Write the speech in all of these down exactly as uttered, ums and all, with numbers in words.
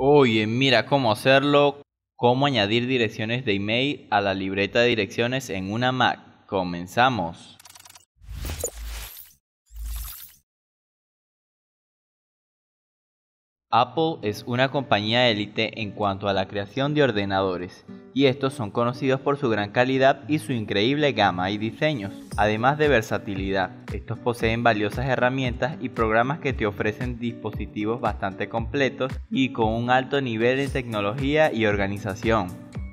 Oye, mira cómo hacerlo, cómo añadir direcciones de email a la libreta de direcciones en una Mac. Comenzamos. Apple es una compañía élite en cuanto a la creación de ordenadores, y estos son conocidos por su gran calidad y su increíble gama y diseños, además de versatilidad. Estos poseen valiosas herramientas y programas que te ofrecen dispositivos bastante completos y con un alto nivel de tecnología y organización.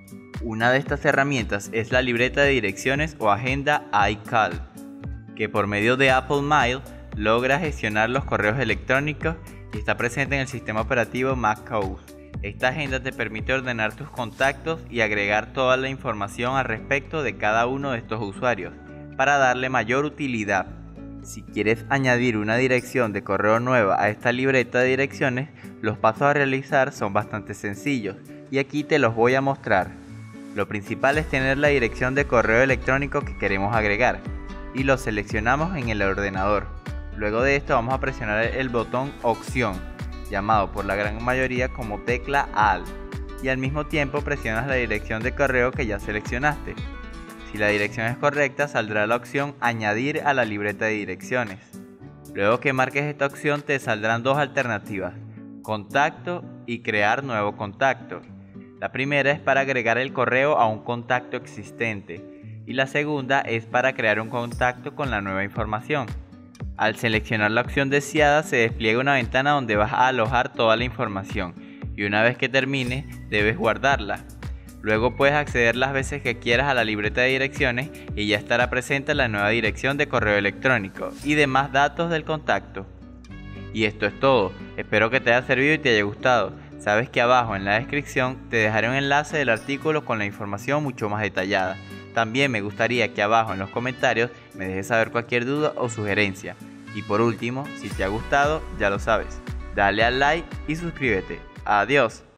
Una de estas herramientas es la libreta de direcciones o agenda iCal, que por medio de Apple Mail logra gestionar los correos electrónicos y está presente en el sistema operativo macOS. Esta agenda te permite ordenar tus contactos y agregar toda la información al respecto de cada uno de estos usuarios para darle mayor utilidad. Si quieres añadir una dirección de correo nueva a esta libreta de direcciones, los pasos a realizar son bastante sencillos y aquí te los voy a mostrar. Lo principal es tener la dirección de correo electrónico que queremos agregar y lo seleccionamos en el ordenador. Luego de esto vamos a presionar el botón Opción, llamado por la gran mayoría como tecla Alt, y al mismo tiempo presionas la dirección de correo que ya seleccionaste. Si la dirección es correcta, saldrá la opción Añadir a la libreta de direcciones. Luego que marques esta opción te saldrán dos alternativas, Contacto y Crear nuevo contacto. La primera es para agregar el correo a un contacto existente y la segunda es para crear un contacto con la nueva información. Al seleccionar la opción deseada se despliega una ventana donde vas a alojar toda la información y una vez que termine debes guardarla. Luego puedes acceder las veces que quieras a la libreta de direcciones y ya estará presente la nueva dirección de correo electrónico y demás datos del contacto. Y esto es todo, espero que te haya servido y te haya gustado. Sabes que abajo en la descripción te dejaré un enlace del artículo con la información mucho más detallada. También me gustaría que abajo en los comentarios me dejes saber cualquier duda o sugerencia. Y por último, si te ha gustado, ya lo sabes, dale al like y suscríbete. Adiós.